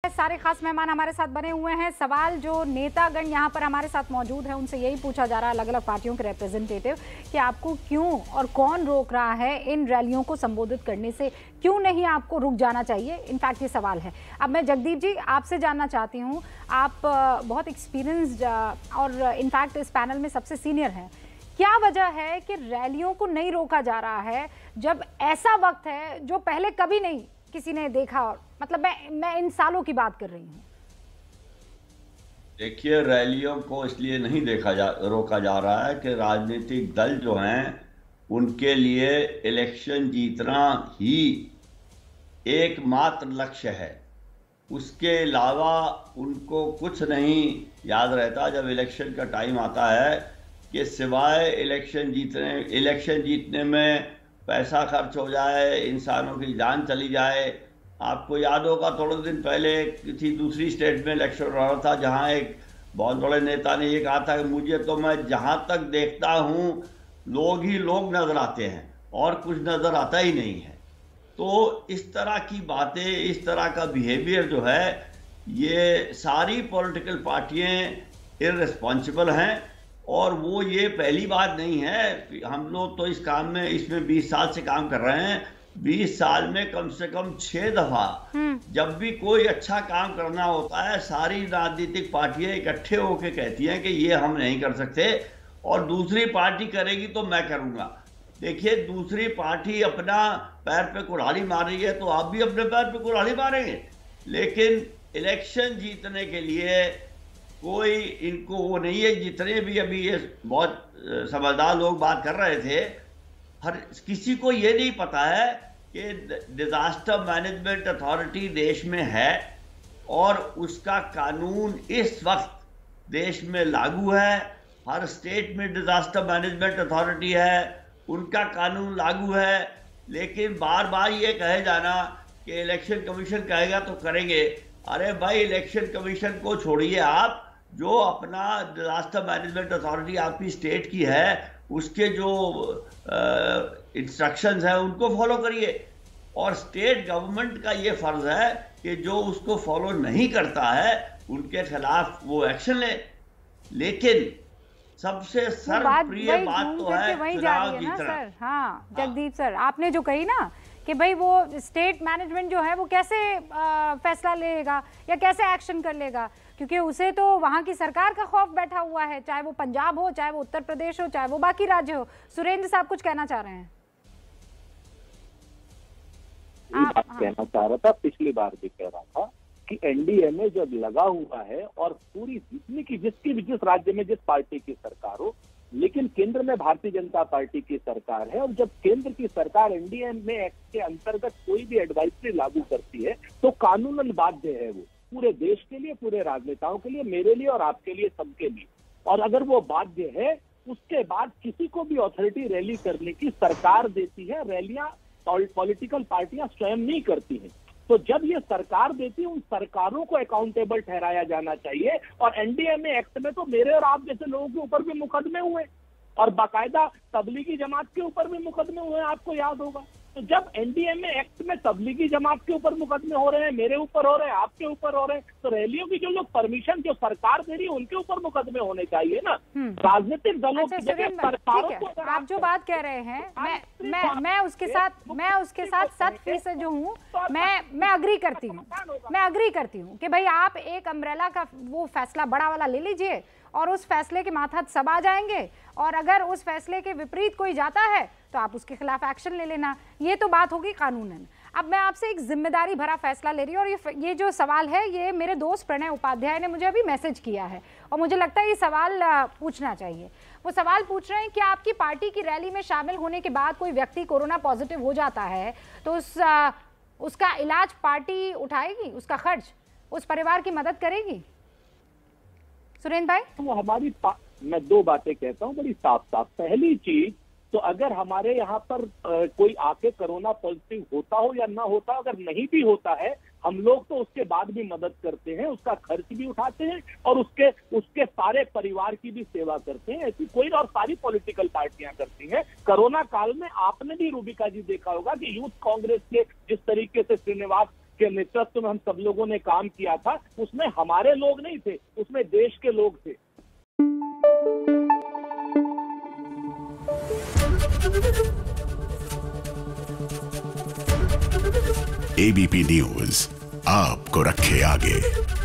सारे खास मेहमान हमारे साथ बने हुए हैं। सवाल जो नेतागण यहाँ पर हमारे साथ मौजूद है उनसे यही पूछा जा रहा है, अलग अलग पार्टियों के रिप्रेजेंटेटिव, कि आपको क्यों और कौन रोक रहा है इन रैलियों को संबोधित करने से, क्यों नहीं आपको रुक जाना चाहिए। इनफैक्ट ये सवाल है। अब मैं जगदीप जी आपसे जानना चाहती हूँ, आप बहुत एक्सपीरियंस्ड और इनफैक्ट इस पैनल में सबसे सीनियर हैं, क्या वजह है कि रैलियों को नहीं रोका जा रहा है जब ऐसा वक्त है जो पहले कभी नहीं किसी ने देखा? और मतलब मैं इन सालों की बात कर रही हूँ। देखिए, रैलियों को इसलिए नहीं रोका जा रहा है कि राजनीतिक दल जो हैं उनके लिए इलेक्शन जीतना ही एकमात्र लक्ष्य है। उसके अलावा उनको कुछ नहीं याद रहता जब इलेक्शन का टाइम आता है कि सिवाय इलेक्शन जीतने में पैसा खर्च हो जाए, इंसानों की जान चली जाए। आपको याद होगा थोड़े दिन पहले किसी दूसरी स्टेट में इलेक्शन हो रहा था जहां एक बहुत बड़े नेता ने ये कहा था कि मुझे तो, मैं जहां तक देखता हूं लोग ही लोग नजर आते हैं और कुछ नजर आता ही नहीं है। तो इस तरह की बातें, इस तरह का बिहेवियर जो है, ये सारी पॉलिटिकल पार्टियां इररिस्पॉन्सिबल हैं। और वो ये पहली बात नहीं है। हम लोग तो इस काम में, इसमें 20 साल से काम कर रहे हैं। 20 साल में कम से कम 6 दफा जब भी कोई अच्छा काम करना होता है, सारी राजनीतिक पार्टियां इकट्ठे होकर कहती हैं कि ये हम नहीं कर सकते और दूसरी पार्टी करेगी तो मैं करूंगा। देखिए, दूसरी पार्टी अपना पैर पे कुल्हाड़ी मार रही है तो आप भी अपने पैर पे कुल्हाड़ी मारेंगे। लेकिन इलेक्शन जीतने के लिए कोई इनको वो नहीं है। जितने भी अभी ये बहुत समझदार लोग बात कर रहे थे, हर किसी को ये नहीं पता है कि डिजास्टर मैनेजमेंट अथॉरिटी देश में है और उसका कानून इस वक्त देश में लागू है। हर स्टेट में डिजास्टर मैनेजमेंट अथॉरिटी है, उनका कानून लागू है। लेकिन बार बार ये कहे जाना कि इलेक्शन कमीशन कहेगा तो करेंगे। अरे भाई, इलेक्शन कमीशन को छोड़िए, आप जो अपना डिजास्टर मैनेजमेंट अथॉरिटी आपकी स्टेट की है उसके जो इंस्ट्रक्शंस हैं उनको फॉलो करिए। और स्टेट गवर्नमेंट का ये फर्ज है कि जो उसको फॉलो नहीं करता है उनके खिलाफ वो एक्शन ले। लेकिन सबसे सर्वप्रिय बात तो है चुनाव जीतना। सर, हाँ जगदीप सर, आपने जो कही ना कि भाई वो स्टेट मैनेजमेंट जो है वो कैसे फैसला लेगा या कैसे एक्शन कर लेगा, क्योंकि उसे तो वहाँ की सरकार का खौफ बैठा हुआ है, चाहे वो पंजाब हो, चाहे वो उत्तर प्रदेश हो, चाहे वो बाकी राज्य हो। सुरेंद्र साहब कुछ कहना चाह रहे हैं? कहना चाह रहा था, पिछली बार भी कह रहा था कि एनडीए में जब लगा हुआ है और पूरी जितनी की जिस राज्य में जिस पार्टी की सरकार हो, लेकिन केंद्र में भारतीय जनता पार्टी की सरकार है और जब केंद्र की सरकार एनडीए में एक्ट के अंतर्गत कोई भी एडवाइजरी लागू करती है तो कानूनन बाध्य है वो, पूरे देश के लिए, पूरे राजनेताओं के लिए, मेरे लिए और आपके लिए, सबके लिए। और अगर वो बाध्य है, उसके बाद किसी को भी अथॉरिटी रैली करने की सरकार देती है। रैलियां पॉलिटिकल पार्टियां स्वयं नहीं करती हैं। तो जब ये सरकार देती है, उन सरकारों को अकाउंटेबल ठहराया जाना चाहिए। और एनडीएमए एक्ट में तो मेरे और आप जैसे लोगों के ऊपर भी मुकदमे हुए और बाकायदा तबलीगी जमात के ऊपर भी मुकदमे हुए, आपको याद होगा। तो जब एनडीएमए एक्ट में तबलीगी जमात के ऊपर मुकदमे हो रहे हैं, मेरे ऊपर हो रहे हैं, आपके ऊपर हो रहे हैं, तो रैलियों की जो लोग परमिशन जो सरकार दे रही है उनके ऊपर मुकदमे होने चाहिए ना। राजनीतिक दलों की जगह सरकारों को। आप जो बात कह रहे हैं, मैं उसके साथ 100% जो हूँ, मैं अग्री करती हूँ कि भाई आप एक अम्ब्रेला का वो फैसला बड़ा वाला ले लीजिए और उस फैसले के मातहत सब आ जाएंगे, और अगर उस फैसले के विपरीत कोई जाता है तो आप उसके खिलाफ एक्शन ले लेना। ये तो बात होगी कानूनन। अब मैं आपसे एक जिम्मेदारी भरा फैसला ले रही हूँ, और ये जो सवाल है ये मेरे दोस्त प्रणय उपाध्याय ने मुझे अभी मैसेज किया है और मुझे लगता है ये सवाल पूछना चाहिए। वो सवाल पूछ रहे हैं कि आपकी पार्टी की रैली में शामिल होने के बाद कोई व्यक्ति कोरोना पॉजिटिव हो जाता है तो उसका इलाज पार्टी उठाएगी, उसका खर्च उस परिवार की मदद करेगी? सुरेंद्र भाई, वो हमारी मैं दो बातें कहता हूँ बड़ी साफ साफ। पहली चीज तो अगर हमारे यहाँ पर कोई आके कोरोना पॉजिटिव होता हो या ना होता, अगर नहीं भी होता है, हम लोग तो उसके बाद भी मदद करते हैं, उसका खर्च भी उठाते हैं और उसके सारे परिवार की भी सेवा करते हैं। ऐसी कोई और सारी पॉलिटिकल पार्टियां करती हैं। कोरोना काल में आपने भी रूबिका जी देखा होगा कि यूथ कांग्रेस के जिस तरीके से श्रीनिवास के नेतृत्व में हम सब लोगों ने काम किया था, उसमें हमारे लोग नहीं थे, उसमें देश के लोग थे। एबीपी न्यूज आपको रखे आगे।